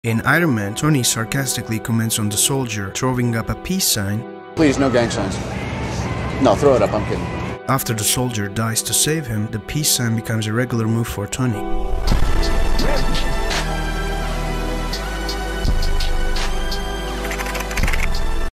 In Iron Man, Tony sarcastically comments on the soldier throwing up a peace sign. Please, no gang signs. No, throw it up, I'm kidding. After the soldier dies to save him, the peace sign becomes a regular move for Tony.